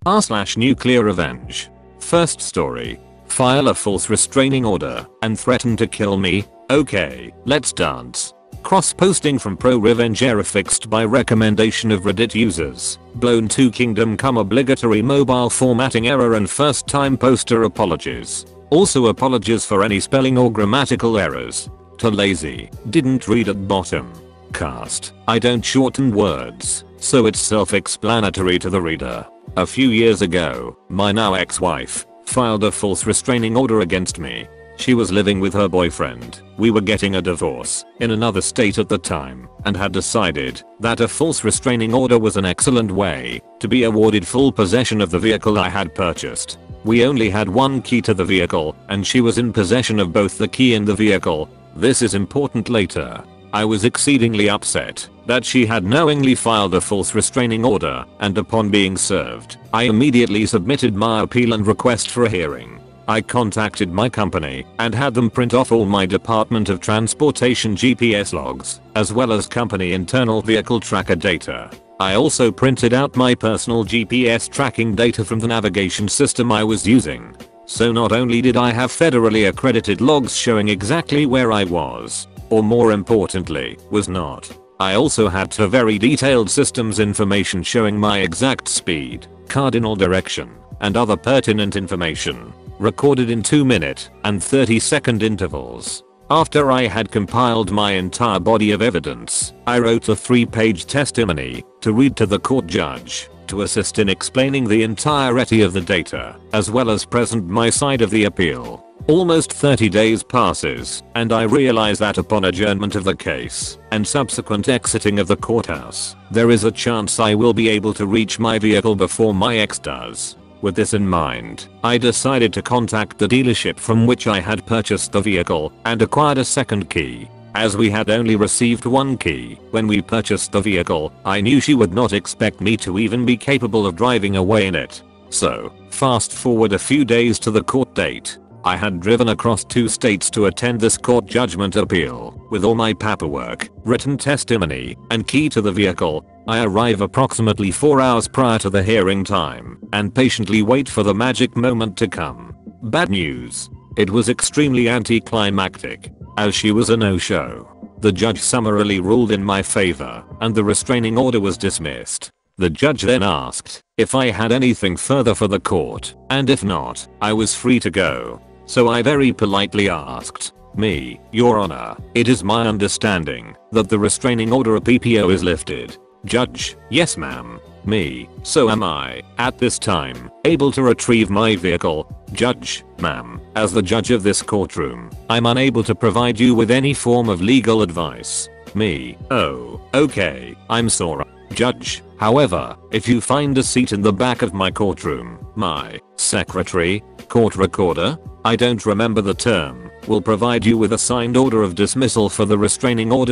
r/nuclear revenge. First story. File a false restraining order and threaten to kill me? Okay, let's dance. Cross-posting from pro-revenge era fixed by recommendation of Reddit users. Blown to Kingdom Come obligatory mobile formatting error and first time poster apologies. Also apologies for any spelling or grammatical errors. To lazy, didn't read at bottom. Cast, I don't shorten words, so it's self-explanatory to the reader. A few years ago, my now ex-wife filed a false restraining order against me. She was living with her boyfriend. We were getting a divorce in another state at the time and had decided that a false restraining order was an excellent way to be awarded full possession of the vehicle I had purchased. We only had one key to the vehicle and she was in possession of both the key and the vehicle. This is important later. I was exceedingly upset that she had knowingly filed a false restraining order, and upon being served, I immediately submitted my appeal and request for a hearing. I contacted my company and had them print off all my Department of Transportation GPS logs, as well as company internal vehicle tracker data. I also printed out my personal GPS tracking data from the navigation system I was using. So not only did I have federally accredited logs showing exactly where I was, or more importantly, was not, I also had two very detailed systems information showing my exact speed, cardinal direction, and other pertinent information, recorded in 2-minute and 30-second intervals. After I had compiled my entire body of evidence, I wrote a 3-page testimony to read to the court judge to assist in explaining the entirety of the data, as well as present my side of the appeal. Almost 30 days passes, and I realize that upon adjournment of the case and subsequent exiting of the courthouse, there is a chance I will be able to reach my vehicle before my ex does. With this in mind, I decided to contact the dealership from which I had purchased the vehicle and acquired a second key. As we had only received one key when we purchased the vehicle, I knew she would not expect me to even be capable of driving away in it. So, fast forward a few days to the court date. I had driven across 2 states to attend this court judgment appeal. With all my paperwork, written testimony, and key to the vehicle, I arrive approximately 4 hours prior to the hearing time and patiently wait for the magic moment to come. Bad news. It was extremely anticlimactic, as she was a no-show. The judge summarily ruled in my favor and the restraining order was dismissed. The judge then asked if I had anything further for the court, and if not, I was free to go. So I very politely asked, me, Your Honor, it is my understanding that the restraining order of PPO is lifted. Judge, yes ma'am. Me, so am I, at this time, able to retrieve my vehicle? Judge, ma'am, as the judge of this courtroom, I'm unable to provide you with any form of legal advice. Me, oh, okay, I'm sorry. Judge, however, if you find a seat in the back of my courtroom, my secretary, court recorder, I don't remember the term, will provide you with a signed order of dismissal for the restraining order /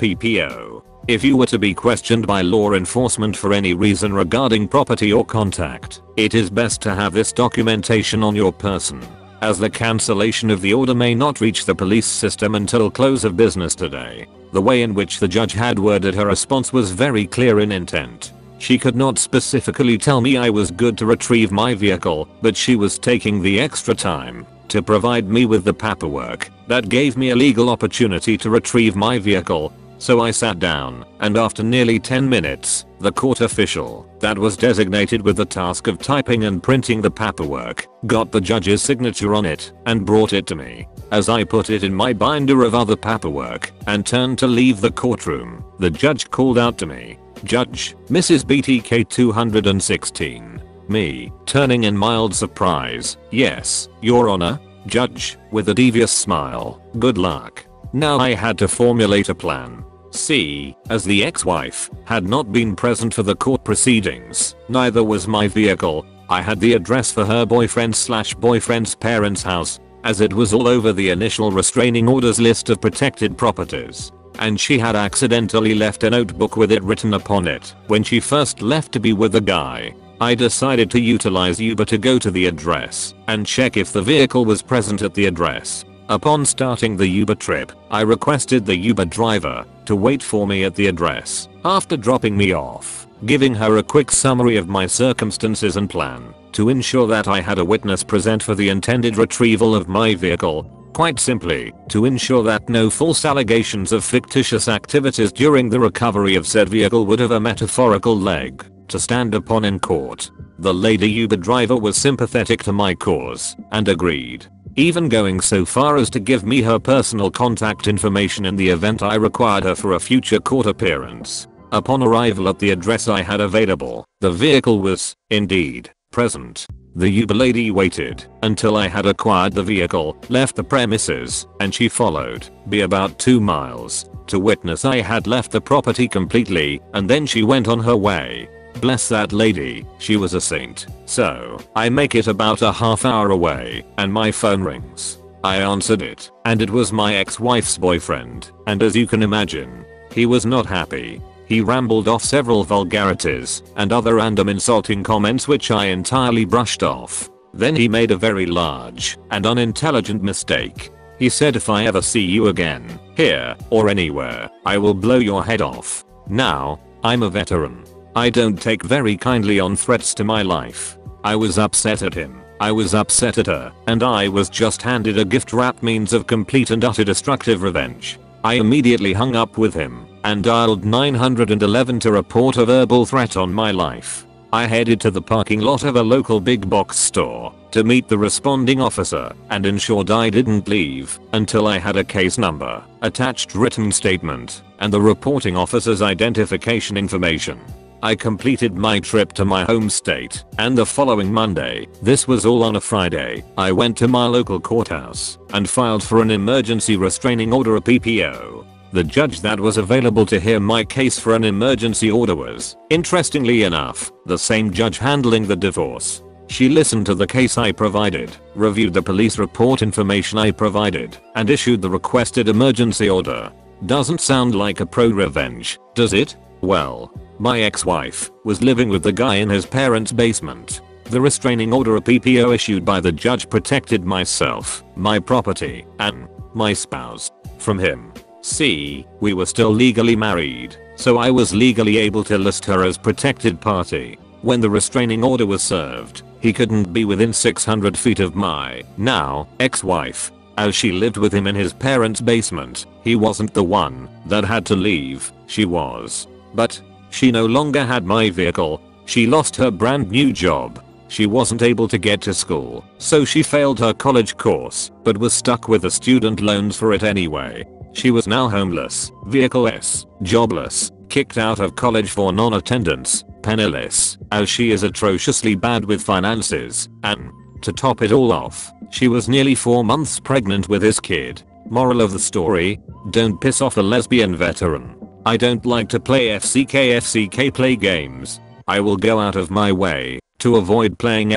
PPO. If you were to be questioned by law enforcement for any reason regarding property or contact, it is best to have this documentation on your person, as the cancellation of the order may not reach the police system until close of business today. The way in which the judge had worded her response was very clear in intent. She could not specifically tell me I was good to retrieve my vehicle, but she was taking the extra time to provide me with the paperwork that gave me a legal opportunity to retrieve my vehicle. So I sat down, and after nearly 10 minutes, the court official that was designated with the task of typing and printing the paperwork got the judge's signature on it and brought it to me. As I put it in my binder of other paperwork and turned to leave the courtroom, the judge called out to me, "Judge, Mrs. BTK 216. Me, turning in mild surprise, "Yes, Your Honor." Judge, with a devious smile, "Good luck." Now I had to formulate a plan. See, as the ex-wife had not been present for the court proceedings, neither was my vehicle. I had the address for her boyfriend's parents' house, as it was all over the initial restraining orders list of protected properties, and she had accidentally left a notebook with it written upon it when she first left to be with the guy. I decided to utilize Uber to go to the address and check if the vehicle was present at the address. Upon starting the Uber trip, I requested the Uber driver to wait for me at the address. After dropping me off, giving her a quick summary of my circumstances and plan to ensure that I had a witness present for the intended retrieval of my vehicle. Quite simply, to ensure that no false allegations of fictitious activities during the recovery of said vehicle would have a metaphorical leg to stand upon in court. The lady Uber driver was sympathetic to my cause and agreed, even going so far as to give me her personal contact information in the event I required her for a future court appearance. Upon arrival at the address I had available, the vehicle was, indeed, present. The Uber lady waited until I had acquired the vehicle, left the premises, and she followed me about 2 miles to witness I had left the property completely, and then she went on her way. Bless that lady, she was a saint. So, I make it about a half hour away, and my phone rings. I answered it, and it was my ex-wife's boyfriend, and as you can imagine, he was not happy. He rambled off several vulgarities and other random insulting comments which I entirely brushed off. Then he made a very large and unintelligent mistake. He said, if I ever see you again, here or anywhere, I will blow your head off. Now, I'm a veteran. I don't take very kindly on threats to my life. I was upset at him. I was upset at her, and I was just handed a gift wrap means of complete and utter destructive revenge. I immediately hung up with him and dialed 911 to report a verbal threat on my life. I headed to the parking lot of a local big box store to meet the responding officer and ensured I didn't leave until I had a case number, attached written statement, and the reporting officer's identification information. I completed my trip to my home state, and the following Monday, this was all on a Friday, I went to my local courthouse and filed for an emergency restraining order, a PPO. The judge that was available to hear my case for an emergency order was, interestingly enough, the same judge handling the divorce. She listened to the case I provided, reviewed the police report information I provided, and issued the requested emergency order. Doesn't sound like a pro-revenge, does it? Well, my ex-wife was living with the guy in his parents' basement. The restraining order, a PPO issued by the judge, protected myself, my property, and my spouse from him. See, we were still legally married, so I was legally able to list her as protected party. When the restraining order was served, he couldn't be within 600 feet of my now ex-wife, as she lived with him in his parents' basement. He wasn't the one that had to leave, she was. But she no longer had my vehicle. She lost her brand new job. She wasn't able to get to school, so she failed her college course, but was stuck with the student loans for it anyway. She was now homeless, vehicleless, jobless, kicked out of college for non-attendance, penniless, as she is atrociously bad with finances, and, to top it all off, she was nearly 4 months pregnant with his kid. Moral of the story, don't piss off a lesbian veteran. I don't like to play FCK play games. I will go out of my way to avoid playing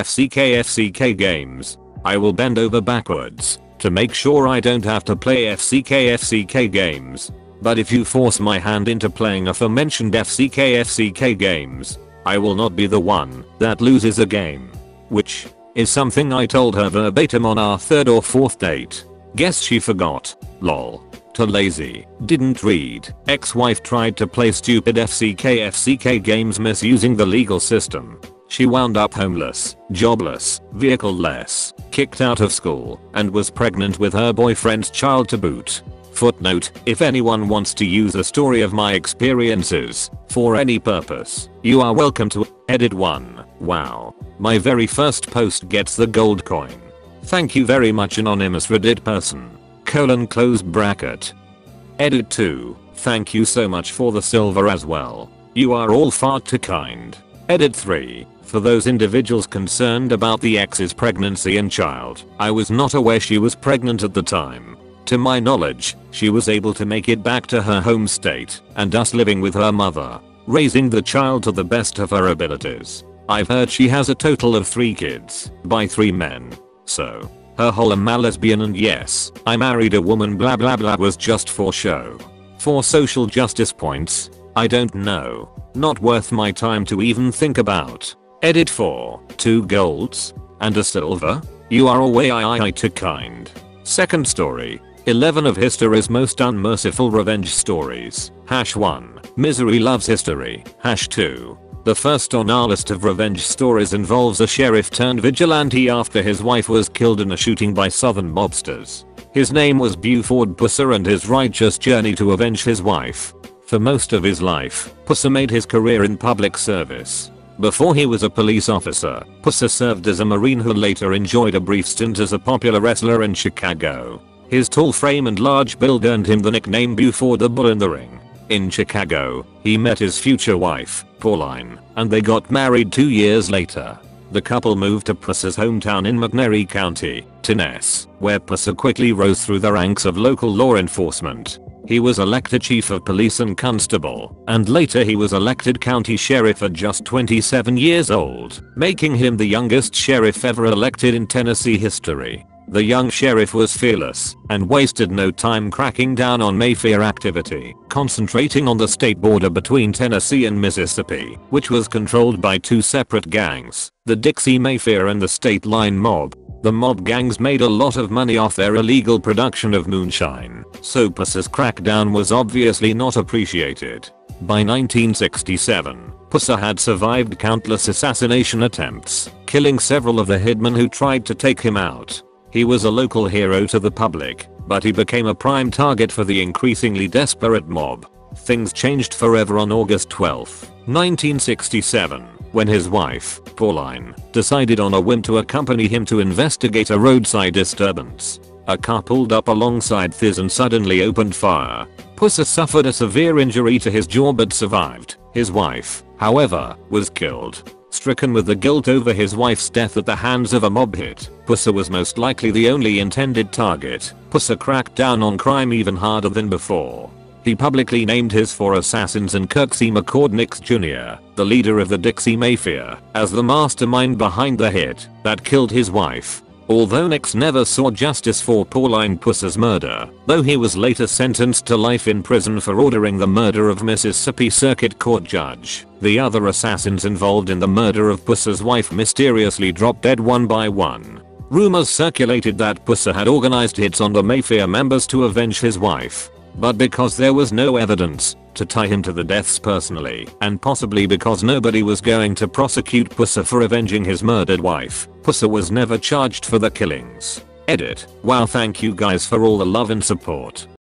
FCK games. I will bend over backwards to make sure I don't have to play FCK games. But if you force my hand into playing aforementioned FCK games, I will not be the one that loses a game. Which is something I told her verbatim on our 3rd or 4th date. Guess she forgot. Lol. Too lazy. Didn't read. Ex-wife tried to play stupid FCK games misusing the legal system. She wound up homeless, jobless, vehicle-less, kicked out of school, and was pregnant with her boyfriend's child to boot. Footnote: if anyone wants to use a story of my experiences for any purpose, you are welcome to. Edit 1. Wow. My very first post gets the gold coin. Thank you very much, anonymous Reddit person. Close bracket. Edit 2. Thank you so much for the silver as well. You are all far too kind. Edit 3. For those individuals concerned about the ex's pregnancy and child, I was not aware she was pregnant at the time. To my knowledge, she was able to make it back to her home state and us living with her mother, raising the child to the best of her abilities. I've heard she has a total of 3 kids by 3 men. So, her whole am a lesbian, and yes, I married a woman blah blah blah was just for show. For social justice points, I don't know. Not worth my time to even think about. Edit 4. 2 golds and a silver. You are away too kind. Second story. 11 of history's most unmerciful revenge stories. #1. Misery loves history. #2. The first on our list of revenge stories involves a sheriff turned vigilante after his wife was killed in a shooting by southern mobsters. His name was Buford Pusser, and his righteous journey to avenge his wife. For most of his life, Pusser made his career in public service. Before he was a police officer, Pusser served as a Marine who later enjoyed a brief stint as a popular wrestler in Chicago. His tall frame and large build earned him the nickname Buford the Bull in the Ring. In Chicago, he met his future wife, Pauline, and they got married 2 years later. The couple moved to Pusser's hometown in McNairy County, Tennessee, where Pusser quickly rose through the ranks of local law enforcement. He was elected chief of police and constable, and later he was elected county sheriff at just 27 years old, making him the youngest sheriff ever elected in Tennessee history. The young sheriff was fearless and wasted no time cracking down on Mayfair activity, concentrating on the state border between Tennessee and Mississippi, which was controlled by two separate gangs, the Dixie Mayfair and the State Line Mob. The mob gangs made a lot of money off their illegal production of moonshine, so Pusser's crackdown was obviously not appreciated. By 1967, Pusser had survived countless assassination attempts, killing several of the hitmen who tried to take him out. He was a local hero to the public, but he became a prime target for the increasingly desperate mob. Things changed forever on August 12, 1967, when his wife, Pauline, decided on a whim to accompany him to investigate a roadside disturbance. A car pulled up alongside Thiz and suddenly opened fire. Pusser suffered a severe injury to his jaw but survived. His wife, however, was killed. Stricken with the guilt over his wife's death at the hands of a mob hit, Pusser was most likely the only intended target. Pusser cracked down on crime even harder than before. He publicly named his 4 assassins and Kirksey McCord Nix Jr., the leader of the Dixie Mayfair, as the mastermind behind the hit that killed his wife. Although Nix never saw justice for Pauline Pusser's murder, though he was later sentenced to life in prison for ordering the murder of Mississippi Circuit Court Judge, the other assassins involved in the murder of Pusser's wife mysteriously dropped dead one by one. Rumors circulated that Pusser had organized hits on the Mayfair members to avenge his wife. But because there was no evidence to tie him to the deaths personally, and possibly because nobody was going to prosecute Pusser for avenging his murdered wife, Pusser was never charged for the killings. Edit. Wow, thank you guys for all the love and support.